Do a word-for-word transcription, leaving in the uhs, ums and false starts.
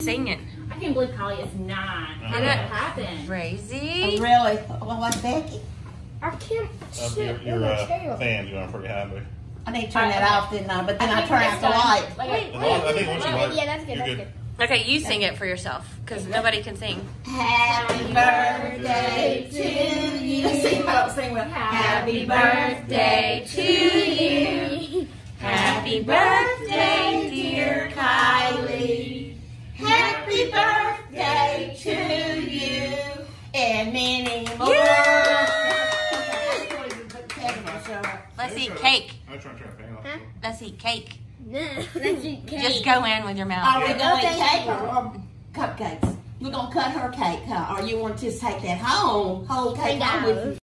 Singing. I can't believe Kylie is nine. How did that happen? Crazy. Oh, really? Well, what's Becky? I can't Uh, sit your in your the uh, chair. fan's going pretty high, but I need to turn that off, didn't I? But then I, think turn it's out the done. light. Wait, as long as I think once you like, Yeah, that's good, you're that's good. good. Okay, you sing it for yourself because nobody can sing. Happy birthday to you. Let's see if I don't sing well. Happy birthday to you. Happy birthday, dear Kylie. Happy birthday to you. And many more. Let's eat cake. I'm trying to turn the fan off. Let's eat cake. Let's eat cake. Just go in with your mouth. Are we going to eat cake or, or cupcakes? We're going to cut her cake, huh? Or you want to just take that home, whole cake home with you?